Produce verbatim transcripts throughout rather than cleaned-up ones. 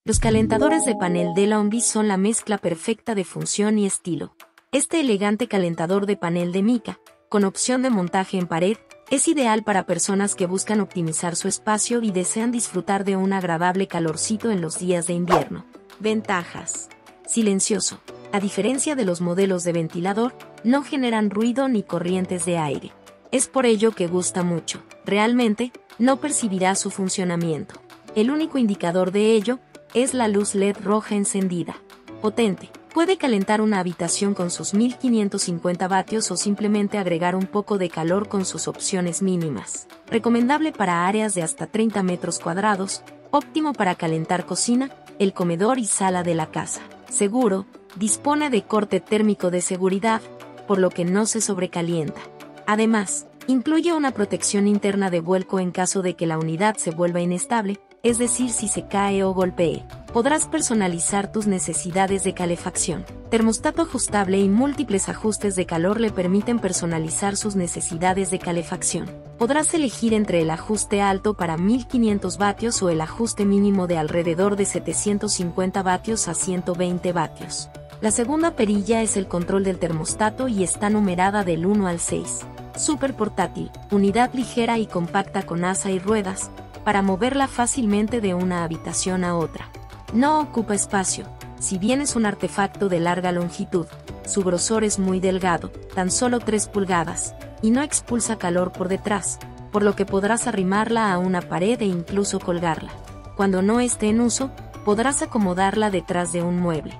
Los calentadores de panel de Longi son la mezcla perfecta de función y estilo. Este elegante calentador de panel de mica, con opción de montaje en pared, es ideal para personas que buscan optimizar su espacio y desean disfrutar de un agradable calorcito en los días de invierno. Ventajas. Silencioso. A diferencia de los modelos de ventilador, no generan ruido ni corrientes de aire. Es por ello que gusta mucho. Realmente, no percibirá su funcionamiento. El único indicador de ello es la luz L E D roja encendida. Potente. Puede calentar una habitación con sus mil quinientos cincuenta vatios o simplemente agregar un poco de calor con sus opciones mínimas. Recomendable para áreas de hasta treinta metros cuadrados, óptimo para calentar cocina, el comedor y sala de la casa. Seguro, dispone de corte térmico de seguridad, por lo que no se sobrecalienta. Además, incluye una protección interna de vuelco en caso de que la unidad se vuelva inestable, es decir, si se cae o golpee. Podrás personalizar tus necesidades de calefacción. Termostato ajustable y múltiples ajustes de calor le permiten personalizar sus necesidades de calefacción. Podrás elegir entre el ajuste alto para mil quinientos vatios o el ajuste mínimo de alrededor de setecientos cincuenta vatios a ciento veinte vatios. La segunda perilla es el control del termostato y está numerada del uno al seis. Súper portátil, unidad ligera y compacta con asa y ruedas, para moverla fácilmente de una habitación a otra. No ocupa espacio, si bien es un artefacto de larga longitud, su grosor es muy delgado, tan solo tres pulgadas, y no expulsa calor por detrás, por lo que podrás arrimarla a una pared e incluso colgarla. Cuando no esté en uso, podrás acomodarla detrás de un mueble.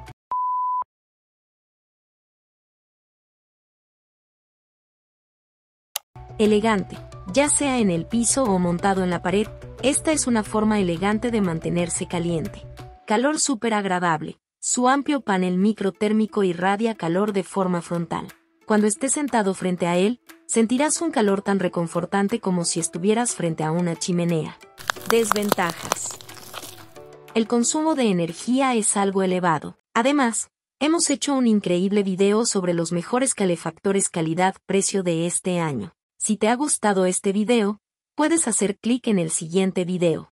Elegante, ya sea en el piso o montado en la pared, esta es una forma elegante de mantenerse caliente. Calor súper agradable. Su amplio panel microtérmico irradia calor de forma frontal. Cuando estés sentado frente a él, sentirás un calor tan reconfortante como si estuvieras frente a una chimenea. Desventajas. El consumo de energía es algo elevado. Además, hemos hecho un increíble video sobre los mejores calefactores calidad-precio de este año. Si te ha gustado este video, puedes hacer clic en el siguiente video.